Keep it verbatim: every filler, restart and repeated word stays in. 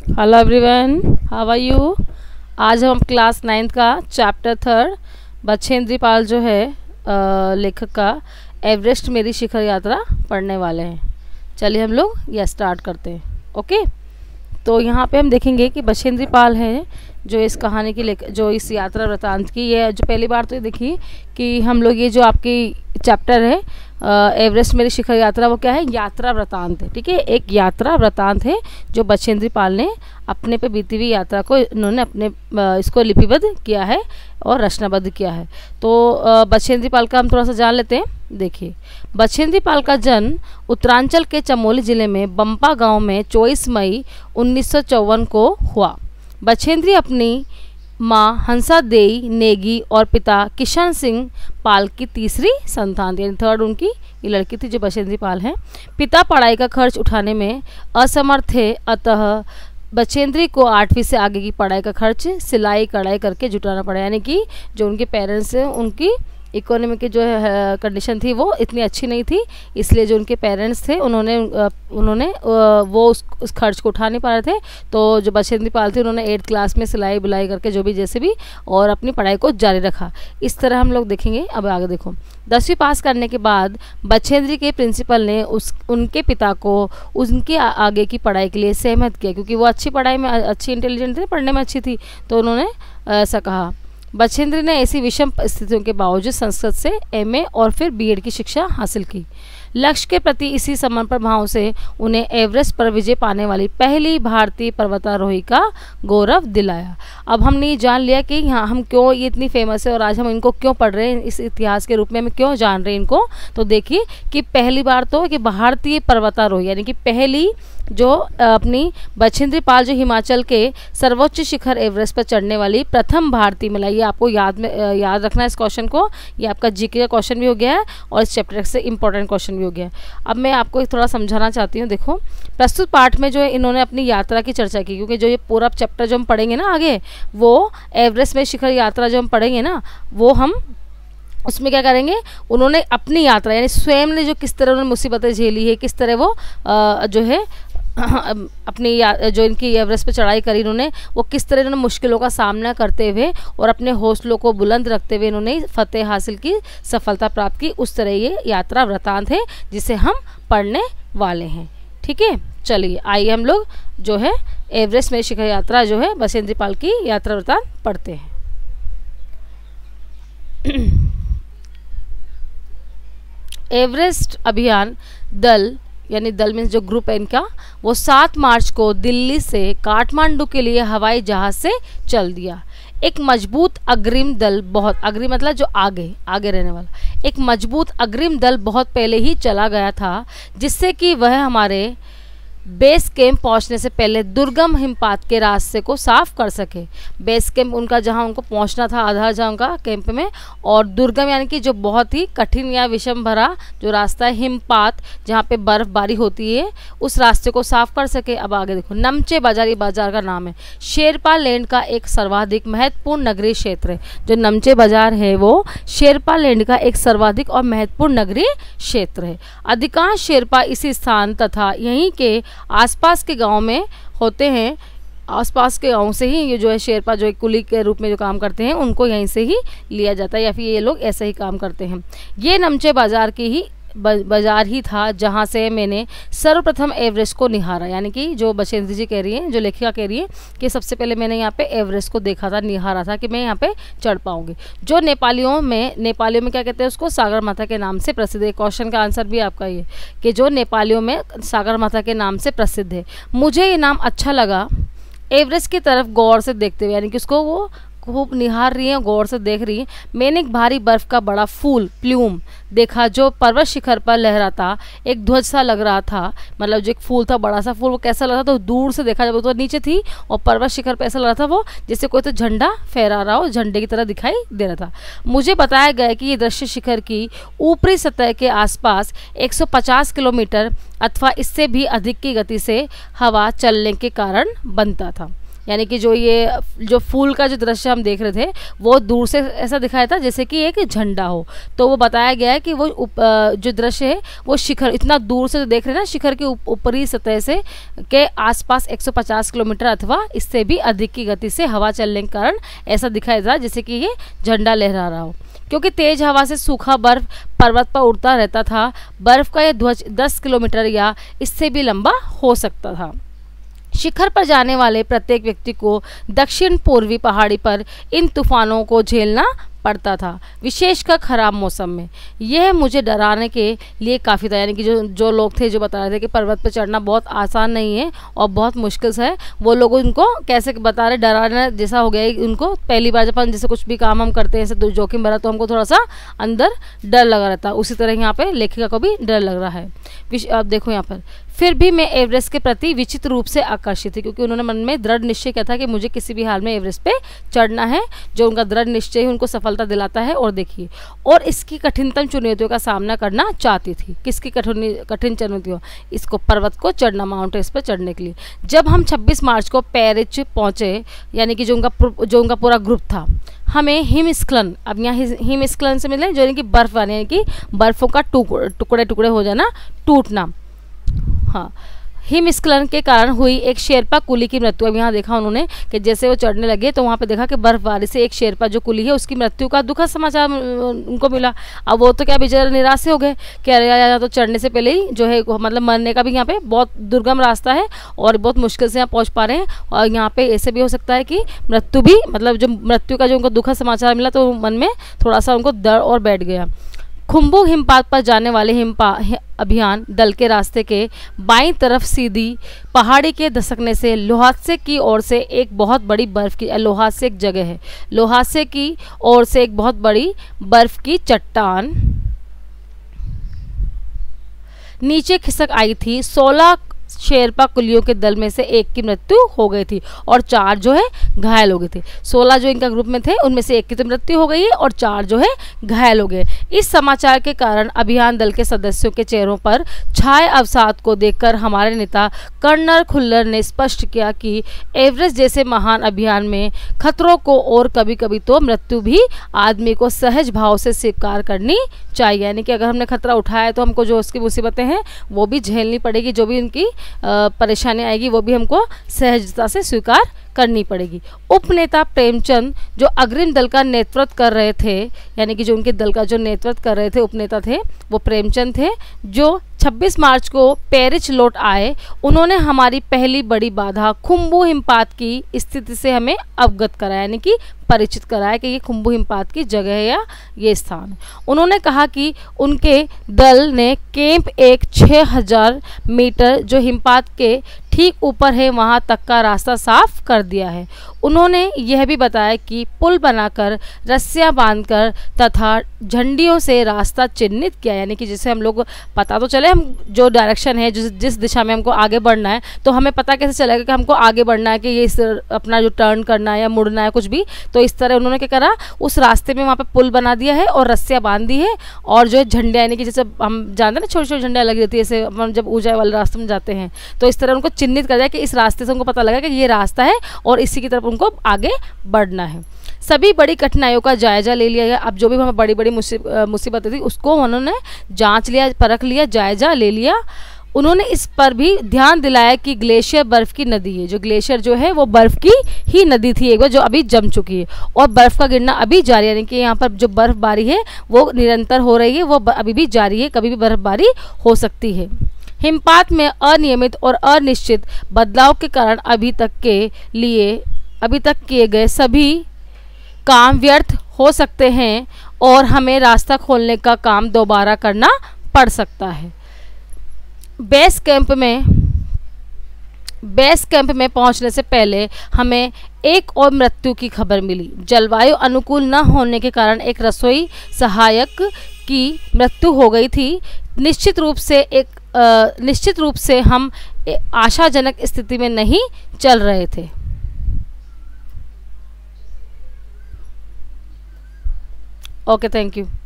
Hello everyone, how are you. आज हम class ninth का चैप्टर थर्ड बछेंद्री पाल जो है अ, लेखक का एवरेस्ट मेरी शिखर यात्रा पढ़ने वाले हैं। चलिए हम लोग यह स्टार्ट करते हैं। ओके, तो यहाँ पे हम देखेंगे कि बछेंद्री पाल है जो इस कहानी की लेख जो इस यात्रा वृतांत की ये जो पहली बार तो ये देखिए कि हम लोग ये जो आपकी चैप्टर है अ, एवरेस्ट मेरी शिखर यात्रा, वो क्या है, यात्रा वृतांत है। ठीक है, एक यात्रा वृतांत है जो बछेंद्री पाल ने अपने पे बीती हुई यात्रा को इन्होंने अपने अ, इसको लिपिबद्ध किया है और रचनाबद्ध किया है। तो अ, बछेंद्री पाल का हम थोड़ा सा जान लेते हैं। देखिए, बछेंद्री पाल का जन्म उत्तरांचल के चमोली जिले में बम्पा गांव में चौबीस मई उन्नीस सौ चौवन को हुआ। बछेंद्री अपनी माँ हंसा देई नेगी और पिता किशन सिंह पाल की तीसरी संतान थी, यानी थर्ड उनकी ये लड़की थी जो बछेंद्री पाल हैं। पिता पढ़ाई का खर्च उठाने में असमर्थ थे, अतः बछेंद्री को आठवीं से आगे की पढ़ाई का खर्च सिलाई कढ़ाई करके जुटाना पड़ा। यानी कि जो उनके पेरेंट्स हैं उनकी इकोनॉमी की जो है कंडीशन थी वो इतनी अच्छी नहीं थी, इसलिए जो उनके पेरेंट्स थे उन्होंने उन्होंने वो उस, उस खर्च को उठा नहीं पा रहे थे। तो जो बछेंद्री पाल थी उन्होंने एट्थ क्लास में सिलाई बुलाई करके जो भी जैसे भी और अपनी पढ़ाई को जारी रखा। इस तरह हम लोग देखेंगे। अब आगे देखो, दसवीं पास करने के बाद बछेंद्री के प्रिंसिपल ने उस उनके पिता को उनके आगे की पढ़ाई के लिए सहमत किया, क्योंकि वो अच्छी पढ़ाई में अच्छी इंटेलिजेंट थी, पढ़ने में अच्छी थी, तो उन्होंने ऐसा कहा। बछेंद्री ने ऐसी विषम स्थितियों के बावजूद संस्कृत से एमए और फिर बीएड की शिक्षा हासिल की। लक्ष्य के प्रति इसी समर्पण भाव से उन्हें एवरेस्ट पर विजय पाने वाली पहली भारतीय पर्वतारोही का गौरव दिलाया। अब हमने ये जान लिया कि यहाँ हम क्यों ये इतनी फेमस है और आज हम इनको क्यों पढ़ रहे हैं, इस इतिहास के रूप में हम क्यों जान रहे हैं इनको। तो देखिए कि पहली बार तो कि भारतीय पर्वतारोही यानी कि पहली जो अपनी बछेंद्री पाल जो हिमाचल के सर्वोच्च शिखर एवरेस्ट पर चढ़ने वाली प्रथम भारतीय महिला, ये आपको याद में याद रखना है इस क्वेश्चन को। ये आपका जीके का क्वेश्चन भी हो गया है और इस चैप्टर से इंपॉर्टेंट क्वेश्चन भी हो गया है। अब मैं आपको थोड़ा समझाना चाहती हूँ। देखो, प्रस्तुत पाठ में जो है इन्होंने अपनी यात्रा की चर्चा की, क्योंकि जो ये पूरा चैप्टर जो हम पढ़ेंगे ना आगे, वो एवरेस्ट में शिखर यात्रा जो हम पढ़ेंगे ना, वो हम उसमें क्या करेंगे, उन्होंने अपनी यात्रा यानी स्वयं ने जो किस तरह उन्होंने मुसीबतें झेली है, किस तरह वो आ, जो है अपनी जो इनकी एवरेस्ट पे चढ़ाई करी इन्होंने, वो किस तरह इन्होंने मुश्किलों का सामना करते हुए और अपने हौसलों को बुलंद रखते हुए इन्होंने फतेह हासिल की, सफलता प्राप्त की, उस तरह ये यात्रा वृतांत है जिसे हम पढ़ने वाले हैं। ठीक है, चलिए आइए हम लोग जो है एवरेस्ट में शिखर यात्रा जो है बछेंद्री पाल की यात्रा वृतांत पढ़ते हैं। एवरेस्ट अभियान दल यानी दल मीन्स जो ग्रुप है इनका, वो सात मार्च को दिल्ली से काठमांडू के लिए हवाई जहाज से चल दिया। एक मजबूत अग्रिम दल, बहुत अग्रिम मतलब जो आगे आगे रहने वाला, एक मजबूत अग्रिम दल बहुत पहले ही चला गया था, जिससे कि वह हमारे बेस कैंप पहुंचने से पहले दुर्गम हिमपात के रास्ते को साफ कर सके। बेस कैंप उनका जहां उनको पहुंचना था, आधार जहां उनका कैंप में, और दुर्गम यानी कि जो बहुत ही कठिन या विषम भरा जो रास्ता है, हिमपात जहां पे बर्फबारी होती है, उस रास्ते को साफ कर सके। अब आगे देखो, नमचे बाजार, ये बाजार का नाम है, शेरपा लैंड का एक सर्वाधिक महत्वपूर्ण नगरीय क्षेत्र है। जो नमचे बाजार है वो शेरपा लैंड का एक सर्वाधिक और महत्वपूर्ण नगरीय क्षेत्र है। अधिकांश शेरपा इसी स्थान तथा यहीं के आसपास के गांव में होते हैं। आसपास के गांव से ही ये जो है शेरपा जो एक कुली के रूप में जो काम करते हैं उनको यहीं से ही लिया जाता है, या फिर ये लोग ऐसे ही काम करते हैं। ये नमचे बाजार की ही बाजार ही था जहां से मैंने सर्वप्रथम एवरेस्ट को निहारा। यानी कि जो बछेंद्री जी कह रही हैं, जो लेखिका कह रही है कि सबसे पहले मैंने यहाँ पे एवरेस्ट को देखा था, निहारा था कि मैं यहाँ पे चढ़ पाऊंगी। जो नेपालियों में नेपालियों में क्या कहते हैं उसको, सागर माता के नाम से प्रसिद्ध है। क्वेश्चन का आंसर भी आपका ये कि जो नेपालियों में सागर माता के नाम से प्रसिद्ध है। मुझे ये नाम अच्छा लगा एवरेस्ट की तरफ गौर से देखते हुए, यानी कि उसको वो खूब निहार रही हैं, गौर से देख रही हैं। मैंने एक भारी बर्फ का बड़ा फूल प्लूम देखा जो पर्वत शिखर पर लहराता एक ध्वज सा लग रहा था। मतलब जो एक फूल था, बड़ा सा फूल, वो कैसा लग रहा था, तो दूर से देखा जब तो नीचे थी और पर्वत शिखर पर ऐसा लग रहा था वो जैसे कोई तो झंडा फहरा रहा हो, झंडे की तरह दिखाई दे रहा था। मुझे बताया गया कि ये दृश्य शिखर की ऊपरी सतह के आसपास एक सौ पचास किलोमीटर अथवा इससे भी अधिक की गति से हवा चलने के कारण बनता था। यानी कि जो ये जो फूल का जो दृश्य हम देख रहे थे वो दूर से ऐसा दिखाया था जैसे कि एक झंडा हो। तो वो बताया गया है कि वो उप, जो दृश्य है वो शिखर, इतना दूर से देख रहे हैं ना, शिखर के ऊपरी सतह से के आसपास एक सौ पचास किलोमीटर अथवा इससे भी अधिक की गति से हवा चलने के कारण ऐसा दिखाई था जैसे कि ये झंडा लहरा रहा हो। क्योंकि तेज हवा से सूखा बर्फ पर्वत पर उड़ता रहता था, बर्फ का यह ध्वज दस किलोमीटर या इससे भी लंबा हो सकता था। शिखर पर जाने वाले प्रत्येक व्यक्ति को दक्षिण पूर्वी पहाड़ी पर इन तूफानों को झेलना पड़ता था, विशेषकर खराब मौसम में। यह मुझे डराने के लिए काफ़ी था, यानी कि जो जो लोग थे जो बता रहे थे कि पर्वत पर चढ़ना बहुत आसान नहीं है और बहुत मुश्किल से है, वो लोग उनको कैसे बता रहे, डराने जैसा हो गया है उनको। पहली बार जब हम जैसे कुछ भी काम हम करते हैं ऐसे जोखिम भरा तो हमको थोड़ा सा अंदर डर लगा रहता है, उसी तरह यहाँ पे लेखिका को भी डर लग रहा है। अब देखो यहाँ पर, फिर भी मैं एवरेस्ट के प्रति विचित्र रूप से आकर्षित थी, क्योंकि उन्होंने मन में दृढ़ निश्चय किया था कि मुझे किसी भी हाल में एवरेस्ट पे चढ़ना है। जो उनका दृढ़ निश्चय उनको सफलता दिलाता है। और देखिए, और इसकी कठिनतम चुनौतियों का सामना करना चाहती थी। किसकी कठिन कठिन चुनौतियों? इसको, पर्वत को चढ़ना, माउंट एवरेस्ट पर चढ़ने के लिए। जब हम छब्बीस मार्च को पेरिच पहुंचे, यानी कि जो उनका जो उनका पूरा ग्रुप था, हमें हिमस्खलन, अब यहाँ हिमस्खलन से मिले जो यानी कि बर्फ वाले, यानी कि बर्फों का टुकड़े टुकड़े हो जाना, टूटना। हाँ, हिमस्खलन के कारण हुई एक शेरपा कुली की मृत्यु। अब यहाँ देखा उन्होंने कि जैसे वो चढ़ने लगे तो वहाँ पे देखा कि बर्फबारी से एक शेरपा जो कुली है उसकी मृत्यु का दुखद समाचार उनको मिला। अब वो तो क्या बेचारे निराश से हो गए कि अरे यार, तो चढ़ने से पहले ही जो है मतलब मरने का भी यहाँ पे बहुत दुर्गम रास्ता है और बहुत मुश्किल से यहाँ पहुँच पा रहे हैं। और यहाँ पे ऐसे भी हो सकता है कि मृत्यु भी, मतलब जो मृत्यु का जो उनको दुखद समाचार मिला तो मन में थोड़ा सा उनको डर और बैठ गया। खुम्बू हिमपात पर जाने वाले हिमपा अभियान दल के रास्ते के बाईं तरफ सीधी पहाड़ी के धसकने से लोहासे की ओर से एक बहुत बड़ी बर्फ की, लोहासे एक जगह है, लोहासे की ओर से एक बहुत बड़ी बर्फ की चट्टान नीचे खिसक आई थी। सोलह शेरपा कुलियों के दल में से एक की मृत्यु हो गई थी और चार जो है घायल हो गए थे। सोलह जो इनका ग्रुप में थे उनमें से एक की तो मृत्यु हो गई है और चार जो है घायल हो गए। इस समाचार के कारण अभियान दल के सदस्यों के चेहरों पर छाए अवसाद को देखकर हमारे नेता कर्नल खुल्लर ने स्पष्ट किया कि एवरेस्ट जैसे महान अभियान में खतरों को और कभी कभी तो मृत्यु भी आदमी को सहज भाव से स्वीकार करनी चाहिए। यानी कि अगर हमने खतरा उठाया तो हमको जो उसकी मुसीबतें हैं वो भी झेलनी पड़ेगी, जो भी उनकी परेशानी आएगी वो भी हमको सहजता से स्वीकार करनी पड़ेगी। उपनेता प्रेमचंद जो अग्रिम दल का नेतृत्व कर रहे थे, यानी कि जो उनके दल का जो नेतृत्व कर रहे थे उपनेता थे वो प्रेमचंद थे, जो छब्बीस मार्च को पेरिच लौट आए। उन्होंने हमारी पहली बड़ी बाधा खुम्बू हिमपात की स्थिति से हमें अवगत कराया, यानी कि परिचित कराया कि ये खुम्बू हिमपात की जगह है या ये स्थान है। उन्होंने कहा कि उनके दल ने कैंप एक छः हजार मीटर जो हिमपात के ठीक ऊपर है वहां तक का रास्ता साफ कर दिया है। उन्होंने यह भी बताया कि पुल बनाकर रस्सियां बांधकर तथा झंडियों से रास्ता चिन्हित किया, यानी कि जिससे हम लोग पता तो चले हम जो डायरेक्शन है जिस जिस दिशा में हमको आगे बढ़ना है, तो हमें पता कैसे चलेगा कि हमको आगे बढ़ना है, कि ये इस अपना जो टर्न करना है या मुड़ना है कुछ भी। तो इस तरह उन्होंने क्या करा, उस रास्ते में वहाँ पे पुल बना दिया है और रस्सियाँ बांध दी है और जो है झंडे, यानी कि जैसे हम जानते हैं ना छोटी छोटी झंडियाँ लगी रहती है, जैसे हम जब ऊंचाई वाले रास्ते में जाते हैं तो इस तरह उनको चिन्हित कर दिया कि इस रास्ते से उनको पता लगा कि ये रास्ता है और इसी की तरफ उनको आगे बढ़ना है। सभी बड़ी कठिनाइयों का जायजा ले लिया गया। अब जो भी हमें बड़ी बड़ी मुसीबतें थी उसको उन्होंने जांच लिया, परख लिया, जायजा ले लिया। उन्होंने इस पर भी ध्यान दिलाया कि ग्लेशियर बर्फ की नदी है, जो ग्लेशियर जो है वो बर्फ की ही नदी थी एक बार, जो अभी जम चुकी है और बर्फ का गिरना अभी जारी है, यानी कि यहाँ पर जो बर्फबारी है वो निरंतर हो रही है, वो अभी भी जारी है, कभी भी बर्फबारी हो सकती है। हिमपात में अनियमित और अनिश्चित बदलाव के कारण अभी तक के लिए अभी तक किए गए सभी काम व्यर्थ हो सकते हैं और हमें रास्ता खोलने का काम दोबारा करना पड़ सकता है। बेस कैंप में बेस कैंप में पहुंचने से पहले हमें एक और मृत्यु की खबर मिली। जलवायु अनुकूल न होने के कारण एक रसोई सहायक की मृत्यु हो गई थी। निश्चित रूप से एक आ, निश्चित रूप से हम आशाजनक स्थिति में नहीं चल रहे थे। Okay, thank you.